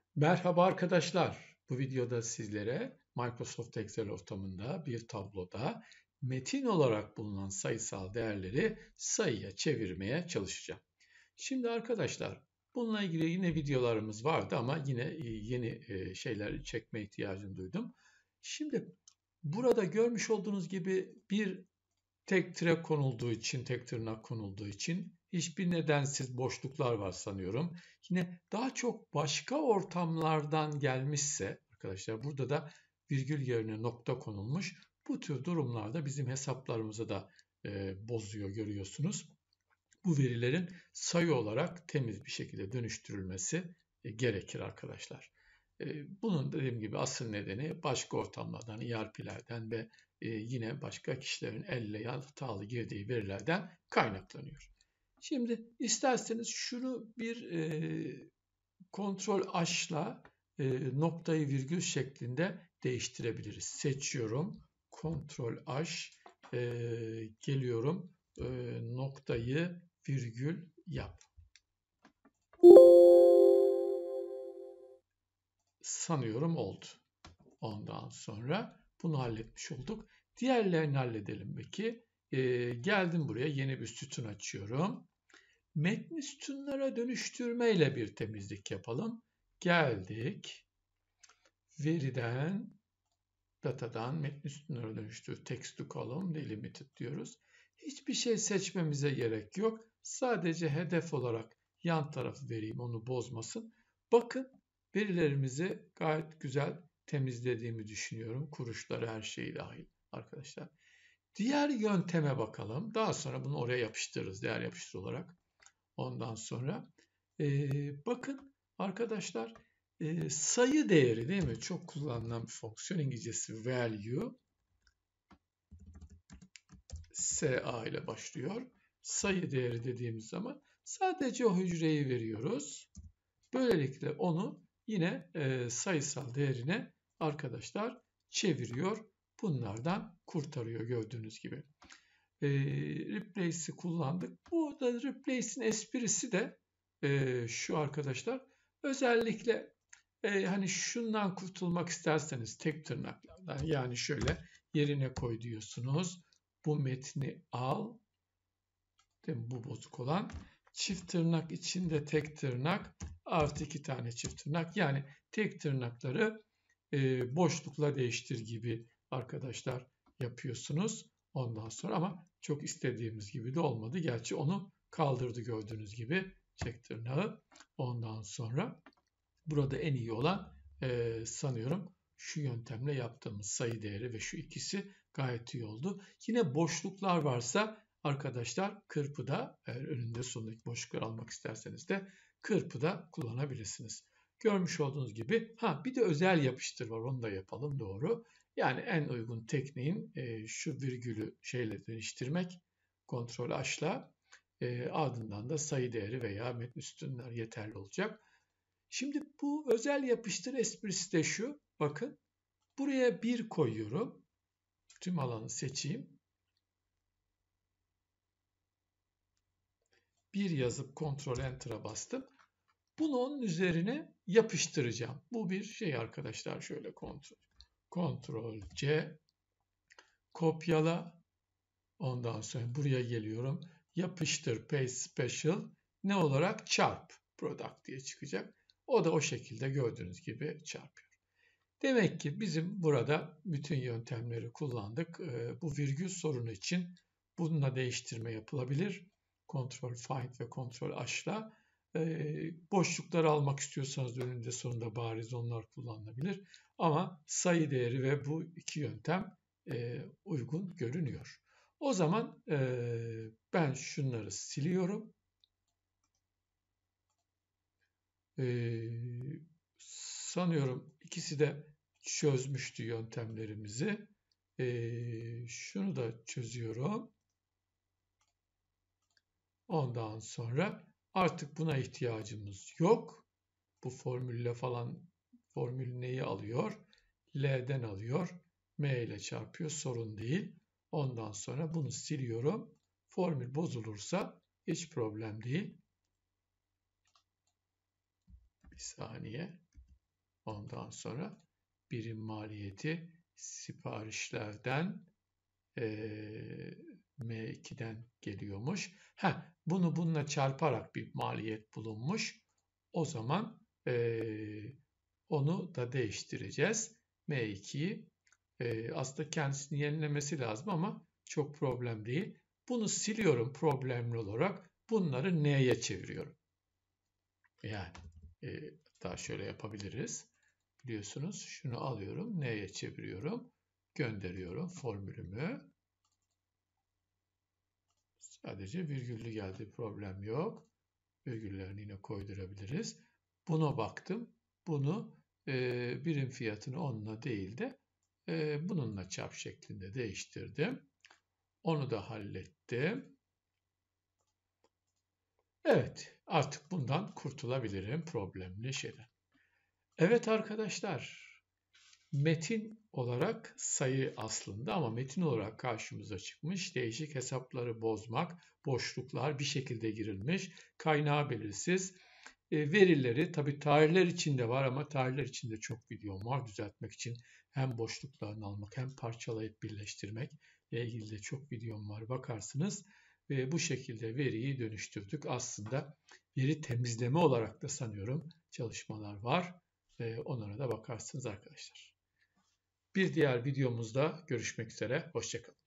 Merhaba arkadaşlar. Bu videoda sizlere Microsoft Excel ortamında bir tabloda metin olarak bulunan sayısal değerleri sayıya çevirmeye çalışacağım. Şimdi arkadaşlar bununla ilgili yine videolarımız vardı ama yine yeni şeyler çekme ihtiyacını duydum. Şimdi burada görmüş olduğunuz gibi bir tek tire konulduğu için, tek tırnak konulduğu için hiçbir nedensiz boşluklar var sanıyorum. Yine daha çok başka ortamlardan gelmişse arkadaşlar burada da virgül yerine nokta konulmuş. Bu tür durumlarda bizim hesaplarımızı da bozuyor görüyorsunuz. Bu verilerin sayı olarak temiz bir şekilde dönüştürülmesi gerekir arkadaşlar. Bunun dediğim gibi asıl nedeni başka ortamlardan, ERP'lerden ve yine başka kişilerin elle hatalı girdiği verilerden kaynaklanıyor. Şimdi isterseniz şunu bir kontrol H'la noktayı virgül şeklinde değiştirebiliriz. Seçiyorum, kontrol H, geliyorum, noktayı virgül yap. Sanıyorum oldu. Ondan sonra bunu halletmiş olduk. Diğerlerini halledelim peki. Geldim buraya yeni bir sütun açıyorum. Metni sütunlara dönüştürme ile bir temizlik yapalım. Geldik. Veriden, datadan metni sütunlara dönüştür. Text to column delimited diyoruz. Hiçbir şey seçmemize gerek yok. Sadece hedef olarak yan tarafı vereyim, onu bozmasın. Bakın verilerimizi gayet güzel temizlediğimi düşünüyorum. Kuruşları her şeyi dahil arkadaşlar. Diğer yönteme bakalım. Daha sonra bunu oraya yapıştırırız değer yapıştır olarak. Ondan sonra bakın arkadaşlar sayı değeri değil mi? Çok kullanılan bir fonksiyon İngilizcesi value. SA ile başlıyor. Sayı değeri dediğimiz zaman sadece o hücreyi veriyoruz. Böylelikle onu yine sayısal değerine arkadaşlar çeviriyor. Bunlardan kurtarıyor gördüğünüz gibi. Replace'i kullandık. Bu da replace'in esprisi de şu arkadaşlar. Özellikle hani şundan kurtulmak isterseniz tek tırnaklardan yani şöyle yerine koy diyorsunuz. Bu metni al. Değil mi? Bu bozuk olan. Çift tırnak içinde tek tırnak artı 2 tane çift tırnak. Yani tek tırnakları boşlukla değiştir gibi arkadaşlar yapıyorsunuz. Ondan sonra ama çok istediğimiz gibi de olmadı. Gerçi onu kaldırdı gördüğünüz gibi çek tırnağı. Ondan sonra burada en iyi olan sanıyorum şu yöntemle yaptığımız sayı değeri ve şu ikisi gayet iyi oldu. Yine boşluklar varsa arkadaşlar kırpıda eğer önünde sonundaki boşlukları almak isterseniz de kırpıda kullanabilirsiniz. Görmüş olduğunuz gibi bir de özel yapıştır var onu da yapalım doğru. Yani en uygun tekniğin şu virgülü şeyle değiştirmek kontrol H'la ardından da sayı değeri veya metni sütunlar yeterli olacak. Şimdi bu özel yapıştır esprisi de şu. Bakın buraya 1 koyuyorum. Tüm alanı seçeyim. 1 yazıp Ctrl Enter'a bastım. Bunu onun üzerine yapıştıracağım. Bu bir şey arkadaşlar. Şöyle Ctrl C kopyala. Ondan sonra buraya geliyorum. Yapıştır Paste Special. Ne olarak? Çarp Product diye çıkacak. O da o şekilde gördüğünüz gibi çarpıyor. Demek ki bizim burada bütün yöntemleri kullandık. Bu virgül sorunu için bununla değiştirme yapılabilir. Ctrl Find ve Ctrl H'la. Boşlukları almak istiyorsanız önünde sonunda bariz onlar kullanılabilir. Ama sayı değeri ve bu iki yöntem uygun görünüyor. O zaman ben şunları siliyorum. Sanıyorum ikisi de çözmüştü yöntemlerimizi. Şunu da çözüyorum. Ondan sonra artık buna ihtiyacımız yok. Bu formülle falan formül neyi alıyor? L'den alıyor. M ile çarpıyor. Sorun değil. Ondan sonra bunu siliyorum. Formül bozulursa hiç problem değil. Bir saniye. Ondan sonra birim maliyeti siparişlerden M2'den geliyormuş. Bunu bununla çarparak bir maliyet bulunmuş. O zaman onu da değiştireceğiz. M2'yi aslında kendisini yenilemesi lazım ama çok problem değil. Bunu siliyorum problemli olarak. Bunları N'ye çeviriyorum. Yani daha şöyle yapabiliriz. Biliyorsunuz şunu alıyorum. N'ye çeviriyorum. Gönderiyorum formülümü. Sadece virgüllü geldi. Problem yok. Virgüllerini yine koydurabiliriz. Buna baktım. Bunu birim fiyatını onunla değil de bununla çarp şeklinde değiştirdim. Onu da hallettim. Evet, artık bundan kurtulabilirim problemli şeyden. Evet arkadaşlar, metin olarak sayı aslında ama metin olarak karşımıza çıkmış. Değişik hesapları bozmak, boşluklar bir şekilde girilmiş, kaynağı belirsiz. Verileri tabii tarihler içinde var ama tarihler içinde çok videom var düzeltmek için. Hem boşluklarını almak hem parçalayıp birleştirmek ile ilgili de çok videom var bakarsınız. Ve bu şekilde veriyi dönüştürdük. Aslında veri temizleme olarak da sanıyorum çalışmalar var. Onlara da bakarsınız arkadaşlar. Bir diğer videomuzda görüşmek üzere. Hoşça kalın.